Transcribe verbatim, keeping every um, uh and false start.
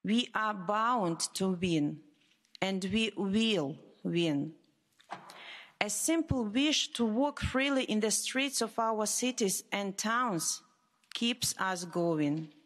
We are bound to win, and we will win. A simple wish to walk freely in the streets of our cities and towns keeps us going.